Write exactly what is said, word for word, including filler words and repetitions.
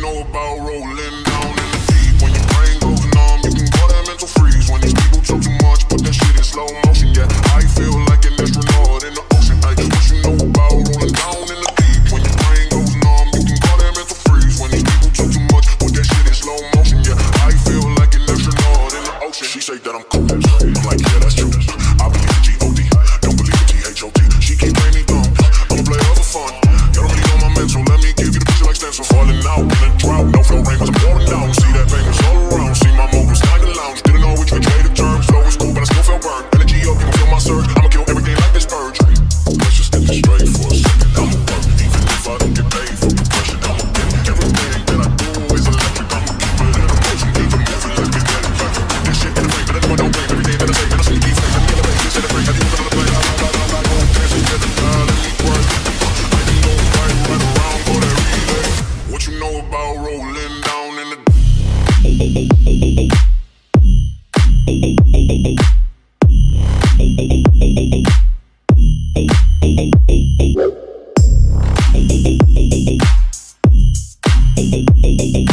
know about rolling down in the deep? When your brain goes numb, you can call that mental freeze. When these people talk too much, put that shit in slow motion. Yeah, I feel like an astronaut in the ocean. Ay, what you know about rolling down in the deep? When your brain goes numb, you can call that mental freeze. When these people talk too much, put that shit in slow motion. Yeah, I feel like an astronaut in the ocean. She say that I'm cool. I'm like, yeah, that's true. I believe in G O D, don't believe in T H O T. She keep playing me dumb. I'm a player for fun. Y'all don't really know my mental. Let me give you the picture like stencil. Falling out in a drought, no flow rain, cause I'm pouring down. See that pain is all around. See my moguls kinda lounge. Didn't know which way to turn. Flow is cool, but I still feel burned. Energy up, you can feel my surge. I'ma kill everything like this purge. Let's just get this straight for a second. I'ma work, even if I don't get paid for progression. I'ma get everything that I do is electric. I'ma keep it in a motion, keep it moving, let's get that perfect. This shit in the brain, but anyone don't blame everything that I say. And I see these things, I'm gonna make this in the brain. I do it on the play, I like, I like, I like, I dance together, God, let me work. I can go right, right around, go that relay. What you know about rolling down in the Thank you.